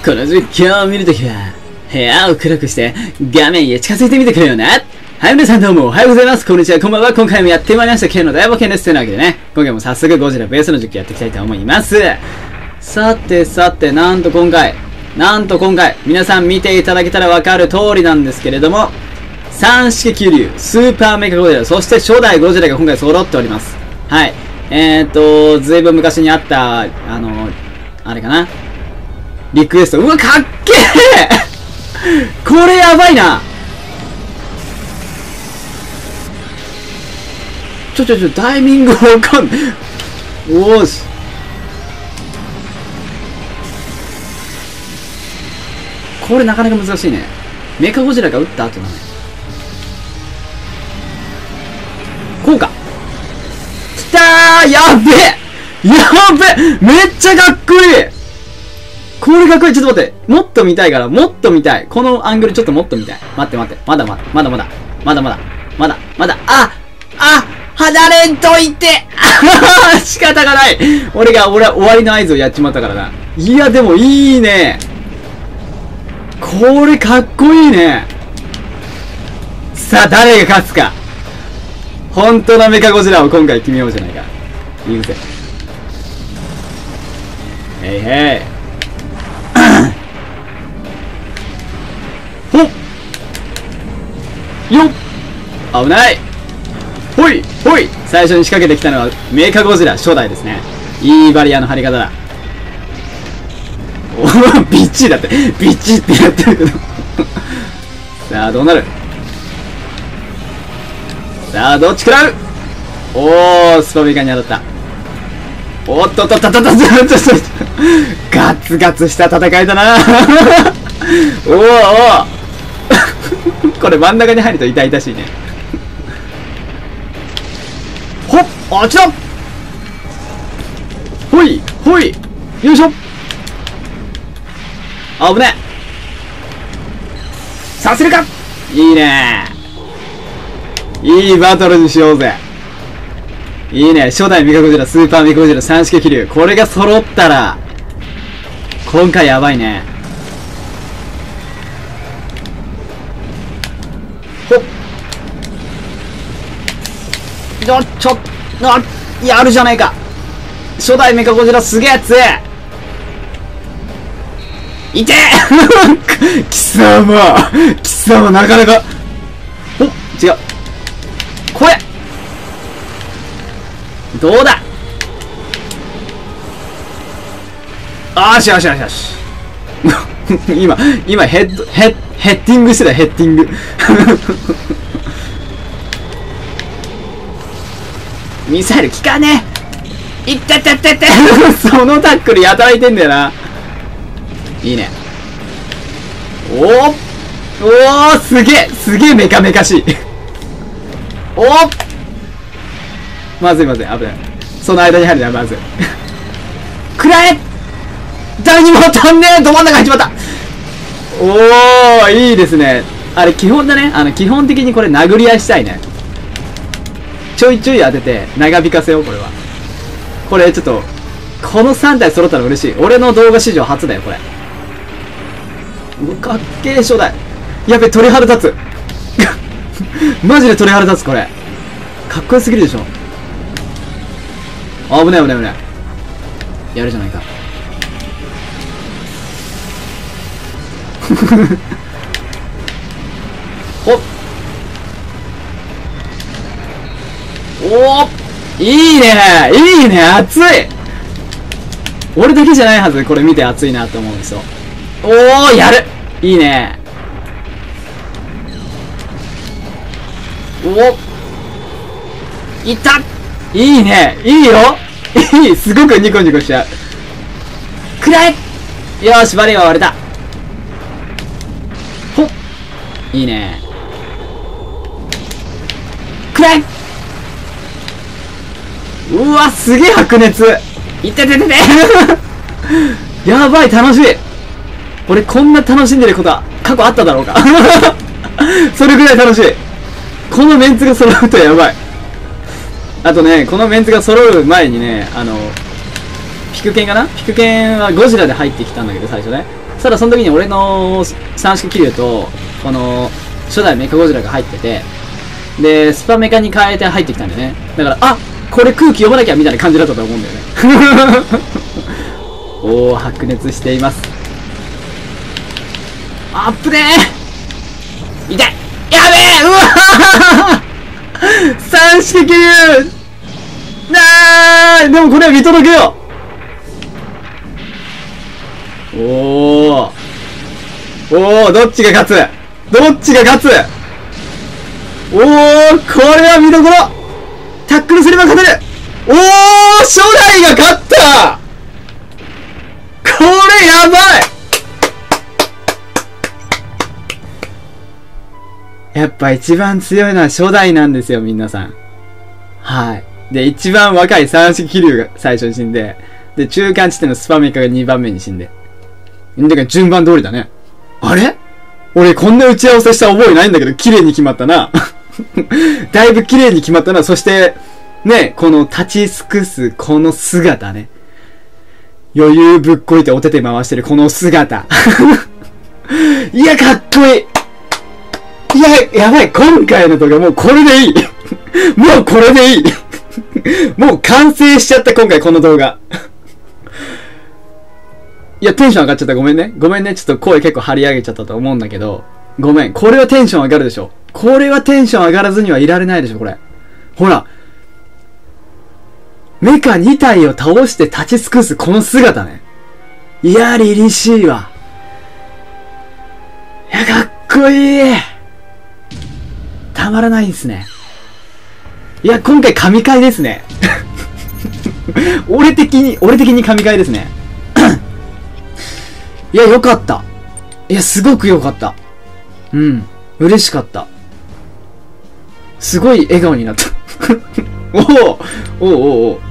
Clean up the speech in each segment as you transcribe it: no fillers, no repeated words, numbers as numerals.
この実況を見るときは、部屋を暗くして画面へ近づいてみてくれよな。はい、皆さんどうもおはようございます。こんにちは、こんばんは。今回もやってまいりました。Kの大冒険です。というわけでね、今回も早速ゴジラベースの実況やっていきたいと思います。さて、なんと今回、皆さん見ていただけたらわかる通りなんですけれども、三式気流、スーパーメカゴジラ、そして初代ゴジラが今回揃っております。はい。ずいぶん昔にあった、あれかな。リクエスト。うわ、かっけえこれやばいな。タイミングわかんない。おーし。これなかなか難しいね。メカゴジラが撃った後だね。こうか。きたー、やべえめっちゃかっこいい。これかっこいい。ちょっと待って。もっと見たいから、もっと見たい。このアングルちょっともっと見たい。待って。まだ。離れんといて仕方がない。俺は終わりの合図をやっちまったからな。いや、でもいいね。これかっこいいね。さあ、誰が勝つか。本当のメカゴジラを今回決めようじゃないか。いいぜ。へい。ほっよっ危ない。ほい最初に仕掛けてきたのはメカゴジラ初代ですね。いいバリアの張り方だ。おぉ、ビッチリだって。ビッチリってやってるけどさあ、どうなる。さあ、どっち食らう。おー、スパメカに当たった。おっとガツガツした戦いだなおーこれ真ん中に入ると痛々しいね。ほっ、あっちだ。ほいよいしょ。あぶねさせるか。いいね。いいバトルにしようぜ。いいね。初代メカゴジラ、スーパーメカゴジラ、三式気流。これが揃ったら今回やばいね。ほっやるじゃないか。初代メカゴジラすげえやついて貴様なかなか。お、違う。これどうだ。よし今ヘッティングしてた。ヘッティングミサイル効かねえ。いってそのタックルやたらいてんだよな。いいね。おーすげえメカメカしいおーまずい危ない。その間に入るな。まずいくらえ。誰にも当たんねえ。ど真ん中入っちまった。おー、いいですね。あれ基本だね。基本的にこれ殴り合いしたいね。ちょい当てて長引かせよう。これちょっとこの3体揃ったら嬉しい。俺の動画史上初だよこれ。かっけえ初代。やべ、鳥肌立つマジで鳥肌立つ。これかっこよすぎるでしょ。危ない。やるじゃないかおいいね熱い。俺だけじゃないはず。これ見て熱いなと思うんですよ。おー、やる。いいね。いったいいね。いいよすごくニコニコしちゃう。くらえ。よーし、バリアは割れた。ほっいいね。くらえ。うわ、すげえ白熱。いってやばい、楽しい。俺こんな楽しんでることは過去あっただろうかそれぐらい楽しい。このメンツが揃うとやばい。あとね、このメンツが揃う前にね、ピクケンかな。ピクケンはゴジラで入ってきたんだけど、最初ね。 ただその時に俺の三式気流と、この、初代メカゴジラが入ってて、で、スパメカに変えて入ってきたんだよね。だから、あ、これ空気読まなきゃみたいな感じだったと思うんだよね。おー、白熱しています。あっぶねー、痛い、やべえ、うわ三式気流でもこれは見届けよう。おー、どっちが勝つ、どっちが勝つ。おー、これは見どころ。タックルすれば勝てる。おー、初代が勝った。これやばい。やっぱ一番強いのは初代なんですよ、皆さん。はい。で、一番若い三式気流が最初に死んで、で、中間地点のスパメカが2番目に死んで。だから順番通りだね。あれ？俺こんな打ち合わせした覚えないんだけど、綺麗に決まったな。だいぶ綺麗に決まったな。そして、ね、この立ち尽くすこの姿ね。余裕ぶっこいてお手手回してるこの姿。いや、かっこいい。いや、やばい。今回の動画もうこれでいい。もうこれでいい。もう完成しちゃった、今回この動画。いや、テンション上がっちゃった。ごめんね。ごめんね。ちょっと声結構張り上げちゃったと思うんだけど。ごめん。これはテンション上がるでしょ。これはテンション上がらずにはいられないでしょ、これ。ほら。メカ2体を倒して立ち尽くすこの姿ね。いや、凛々しいわ。いや、かっこいい。たまらないですね。いや、今回神回ですね。俺的に神回ですね。いや、よかった。いや、すごくよかった。うん。嬉しかった。すごい笑顔になった。おう。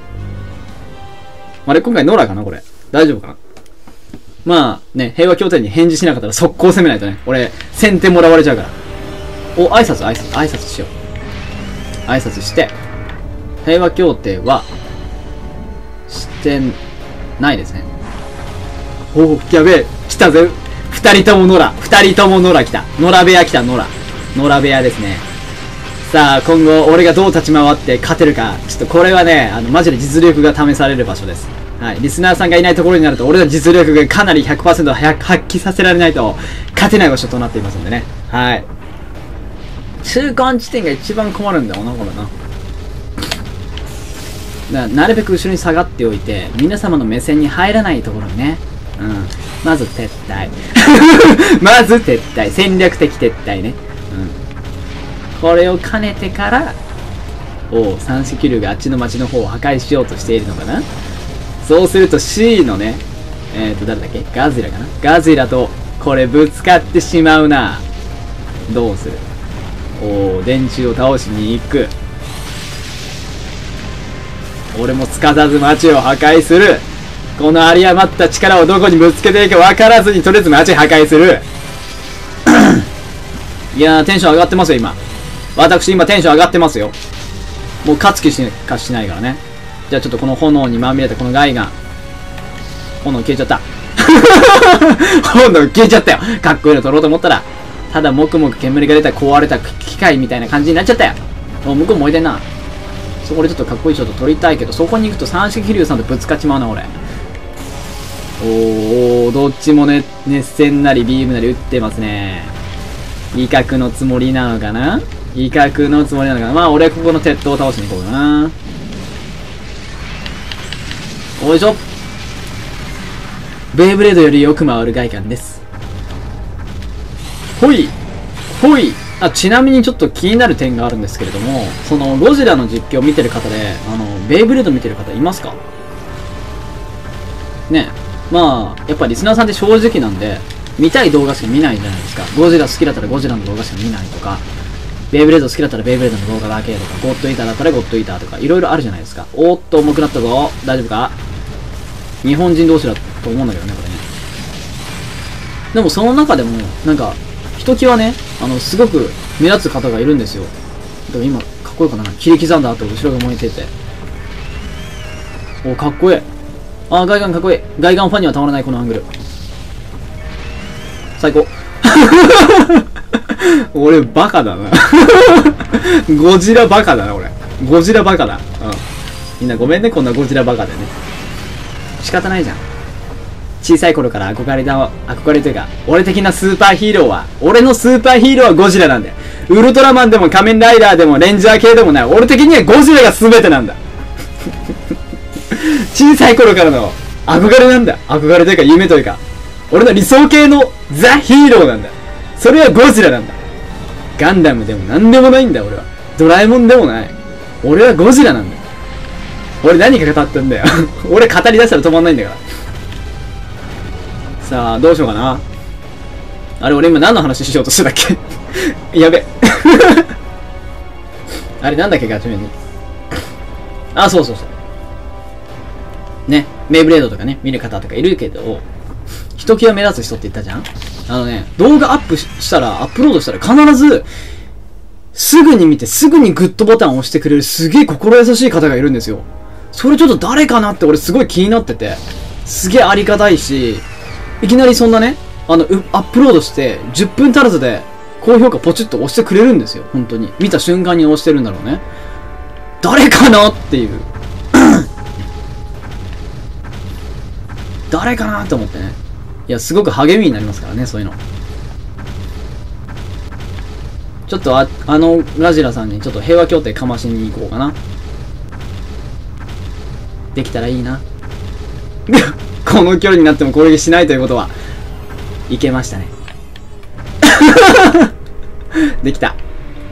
あれ、今回ノラかなこれ。大丈夫かな。まあ、ね、平和協定に返事しなかったら速攻攻めないとね。俺、先手もらわれちゃうから。お、挨拶しよう。挨拶して。平和協定は、してないですね。おー、やべえ。来たぜ。二人ともノラ来た。ノラ部屋来た、ノラ部屋ですね。さあ、今後、俺がどう立ち回って勝てるか。ちょっとこれはね、マジで実力が試される場所です。はい。リスナーさんがいないところになると、俺の実力がかなり 100% 発揮させられないと、勝てない場所となっていますんでね。はい。中間地点が一番困るんだよな、これな。なるべく後ろに下がっておいて、皆様の目線に入らないところにね。うん。まず撤退。まず撤退。戦略的撤退ね。うん。これを兼ねてから、三式流があっちの町の方を破壊しようとしているのかな。そうすると C のね、誰だっけ？ガズラかな。ガズラと、これぶつかってしまうな。どうする？電柱を倒しに行く。俺もすかさず町を破壊する。この有り余った力をどこにぶつけていいか分からずにとりあえず町破壊する。いやー、テンション上がってますよ、今。私今テンション上がってますよ。もう勝つ気しかしないからね。じゃあちょっとこの炎にまみれたこのガイガン。炎消えちゃった。炎消えちゃったよ。かっこいいの撮ろうと思ったら、ただもくもく煙が出た壊れた機械みたいな感じになっちゃったよ。向こう燃えてんな。そこでちょっとかっこいいショット撮りたいけど、そこに行くと三式飛龍さんとぶつかっちまうな、俺。どっちもね、熱戦なりビームなり撃ってますね。威嚇のつもりなのかな。まあ、俺ここの鉄塔を倒しに行こうかな。おいしょ。ベイブレードよりよく回る外観です。ほい。ちなみにちょっと気になる点があるんですけれども、そのゴジラの実況を見てる方で、ベイブレード見てる方いますかね。まあ、やっぱリスナーさんって正直なんで、見たい動画しか見ないじゃないですか。ゴジラ好きだったらゴジラの動画しか見ないとか、ベイブレード好きだったらベイブレードの動画だけとか、ゴッドイーターだったらゴッドイーターとか、いろいろあるじゃないですか。おーっと、重くなったぞ。大丈夫か？日本人同士だと思うんだけどね、これね。でもその中でも、なんか、ひときわね、すごく目立つ方がいるんですよ。でも今、かっこよくない？切り刻んだ後、後ろが燃えてて。かっこいい。ガイガンかっこいい。ガイガンファンにはたまらない、このアングル。 最高。俺バカだな。ゴジラバカだな、俺。ゴジラバカだ。うん。みんなごめんね、こんなゴジラバカでね。仕方ないじゃん。小さい頃から憧れというか、俺的なスーパーヒーローは、俺のスーパーヒーローはゴジラなんだよ。ウルトラマンでも仮面ライダーでもレンジャー系でもない。俺的にはゴジラが全てなんだ。小さい頃からの憧れなんだ。憧れというか夢というか、俺の理想系のザ・ヒーローなんだ。それはゴジラなんだ。ガンダムでも何でもないんだ、俺は。ドラえもんでもない。俺はゴジラなんだ。俺何か語ってんだよ。俺語り出したら止まんないんだから。さあ、どうしようかな。あれ、俺今何の話しようとしてたっけ。やべ。あれなんだっけ、ガチメに。あ、そうそうそう。ね、メイブレードとかね、見る方とかいるけど、ひときわ目立つ人って言ったじゃん。動画アップしたら、アップロードしたら必ず、すぐに見て、すぐにグッドボタンを押してくれるすげえ心優しい方がいるんですよ。それちょっと誰かなって俺すごい気になってて、すげえありがたいし、いきなりそんなね、アップロードして10分足らずで高評価ポチッと押してくれるんですよ。本当に。見た瞬間に押してるんだろうね。誰かなっていう。誰かなって思ってね。いや、すごく励みになりますからね、そういうの。ちょっとラジラさんにちょっと平和協定かましに行こうかな。できたらいいな。この距離になっても攻撃しないということは、いけましたね。できた。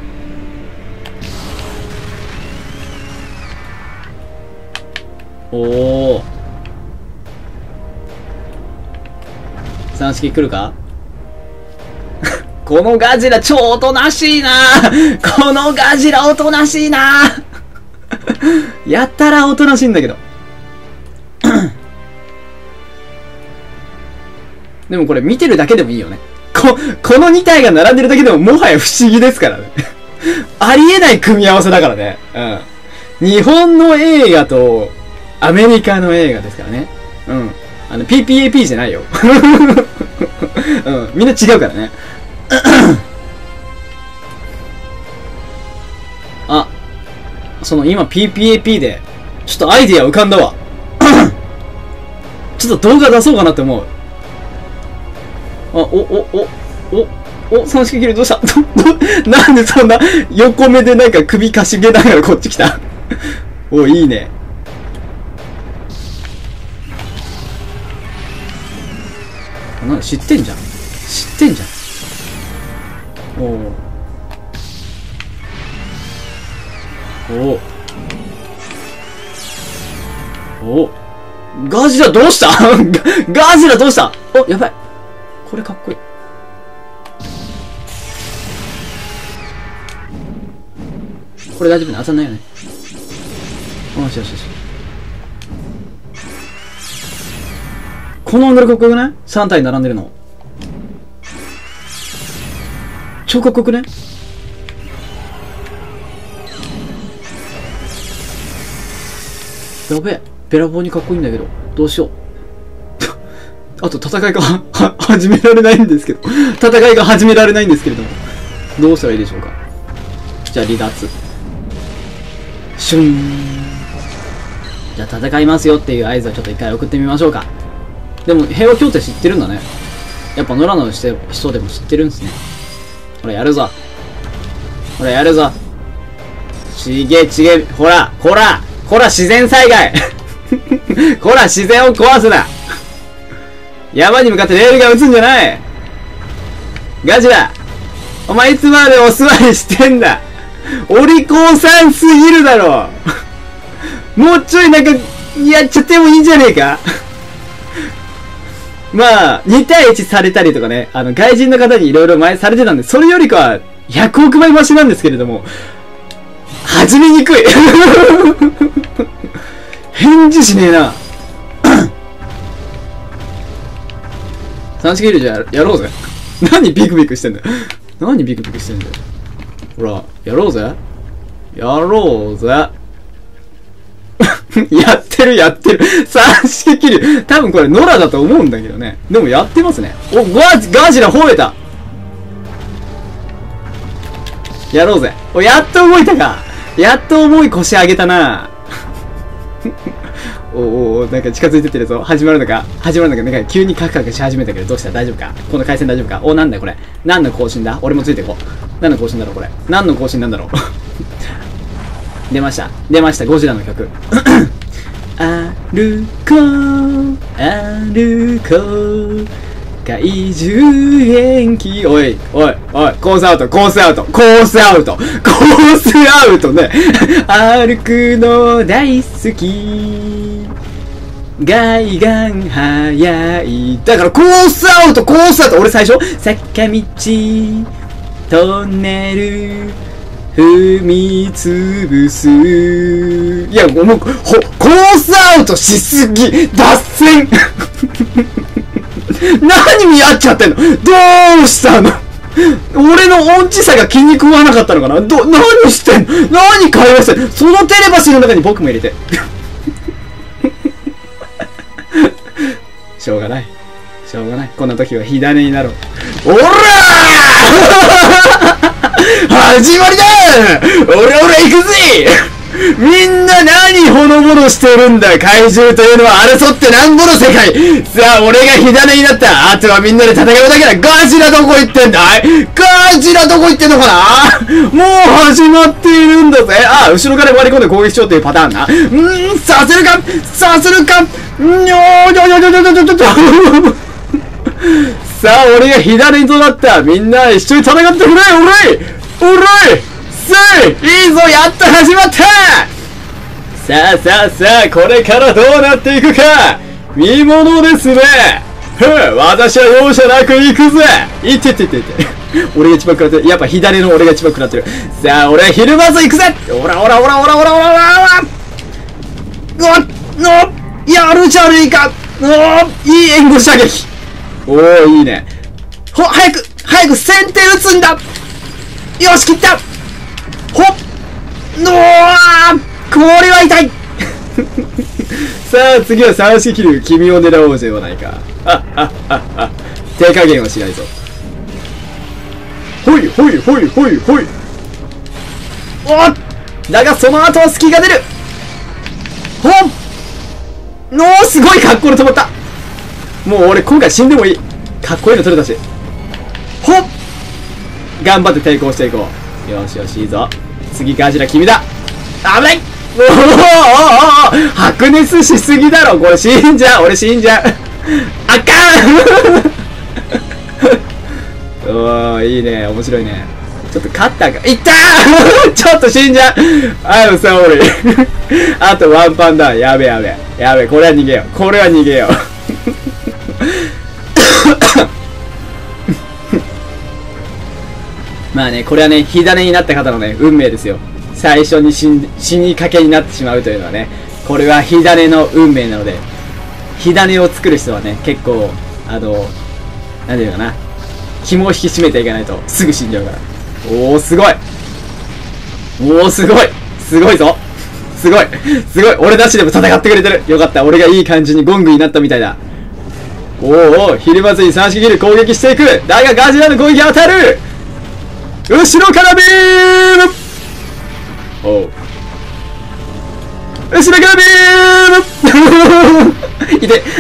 おー。3式来るか。このガジラ超おとなしいな。このガジラおとなしいな。やったらおとなしいんだけど。でもこれ見てるだけでもいいよね。この2体が並んでるだけでももはや不思議ですからね。ありえない組み合わせだからね。うん。日本の映画とアメリカの映画ですからね。うん。PPAP じゃないよ。うん。みんな違うからね。あ、今 PPAP で、ちょっとアイディア浮かんだわ。ちょっと動画出そうかなって思う。3式切るどうしたなんでそんな横目でなんか首かしげながらこっち来た。お、いいね。なんか知ってんじゃん。知ってんじゃん。おガジラどうしたガジラどうした。お、やばい。これかっこいい。これ大丈夫ね。当たんないよね。よしよしよし。このアングルかっこよくない ?3 体並んでるの。超かっこよくね。やべえ。べらぼうにかっこいいんだけど。どうしよう。あと戦いが始められないんですけど。戦いが始められないんですけれども。どうしたらいいでしょうか。じゃあ離脱。シュン。じゃあ戦いますよっていう合図をちょっと一回送ってみましょうか。でも平和協定知ってるんだね。やっぱ野良の人でも知ってるんですね。ほらやるぞ。ほらやるぞ。ちげえ。ほら自然災害。ほら自然を壊すな。山に向かってレールが撃つんじゃない。ガジラ、お前いつまでお座りしてんだ。お利口さんすぎるだろう。もうちょいなんかやっちゃってもいいんじゃねえか。まあ2対1されたりとかね、外人の方にいろいろ前されてたんで、それよりかは100億倍マシなんですけれども、始めにくい。返事しねえな。3式ヒールじゃやろうぜ。何ビクビクしてんだよ。何ビクビクしてんだよ。ほら、やろうぜ。やってやってる。三式気流。多分これノラだと思うんだけどね。でもやってますね。お、ガジラ吠えた。やろうぜ。お、やっと動いたか。やっと重い腰上げたな。お、なんか近づいてってるぞ。始まるのか。なんか急にカクカクし始めたけど、どうした？大丈夫か？この回線大丈夫か？お、なんだよこれ。何の更新だ？俺もついていこう。何の更新だろうこれ。何の更新なんだろう。出ました、ゴジラの曲。歩こう、歩こう。怪獣元気。おい、コースアウトね。歩くの大好き。ガイガン速い。だからコースアウト。俺最初坂道、トンネル、踏みつぶす。いや、もう、コースアウトしすぎ。脱線。何見合っちゃってんの？どうしたの？俺の音痴さが気に食わなかったのかな？何してんの？何会話してんの？そのテレパシーの中に僕も入れて。しょうがない。こんな時は火種になろう。おらー始まりだー！俺行くぜ！みんな何ほのぼのしてるんだ。怪獣というのは争ってなんぼの世界。さあ、俺が火種になった。あとはみんなで戦うだけだ。ガジラどこ行ってんだい？ガジラどこ行ってんのかな？もう始まっているんだぜ。あ、後ろから割り込んで攻撃しようというパターンな。させるかさあ、俺が火種となった。みんな一緒に戦ってくれ。おらいいいぞ、やっと始まった。さあ、これからどうなっていくか見ものですね。私は容赦なく行くぜ。いて俺が一番食らってる。やっぱ左の俺が一番食らってる。さあ、俺は昼間ず行くぜ。おらやるじゃねえか。いい援護射撃。おー、いいね。早く先手撃つんだ。よし、切った。これは痛い。さあ、次は三式気流、君を狙おうではないか。手加減はしないぞ。ほい。だがその後は隙が出る。すごい格好で止まった。もう俺今回死んでもいい。かっこいいの取れたし。頑張って抵抗していこう。よし、いいぞ。次ガジラ君だ。危ない。白熱しすぎだろ。これ俺死んじゃう。あかん。おー、いいね。面白いね。ちょっとカッターがいったー。ちょっと死んじゃう。さ俺あとワンパンだ。やべ。これは逃げよう。まあね、これはね、火種になった方のね、運命ですよ。最初に死にかけになってしまうというのはね、これは火種の運命なので、火種を作る人はね、結構、なんていうかな、紐を引き締めていかないとすぐ死んじゃうから。すごいぞ。すごい。俺たちでも戦ってくれてる。よかった。俺がいい感じにゴングになったみたいだ。昼間ずに三式で攻撃していく。だがガジラの攻撃当たる。後ろからビーム。後ろからビーム。いて。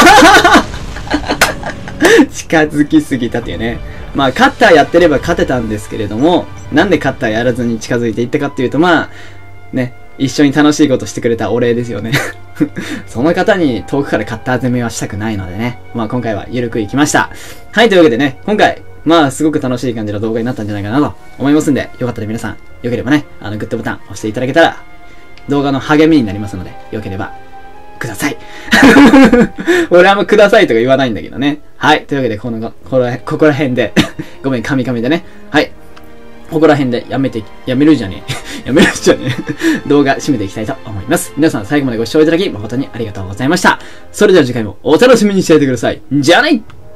近づきすぎたっていうね。まあカッターやってれば勝てたんですけれども、なんでカッターやらずに近づいていったかっていうと、まあね、一緒に楽しいことしてくれたお礼ですよね。その方に遠くからカッター攻めはしたくないのでね。まあ今回は緩くいきました。はい、というわけでね、今回、まあすごく楽しい感じの動画になったんじゃないかなと思いますんで、よかったら皆さん、よければね、グッドボタン押していただけたら、動画の励みになりますので、よければ、ください。俺あんまくださいとか言わないんだけどね。はい、というわけで、ここら辺で、ごめん、カミカミでね。はい。ここら辺でやめるじゃねえ。動画締めていきたいと思います。皆さん最後までご視聴いただき誠にありがとうございました。それでは次回もお楽しみにしていてください。じゃあね。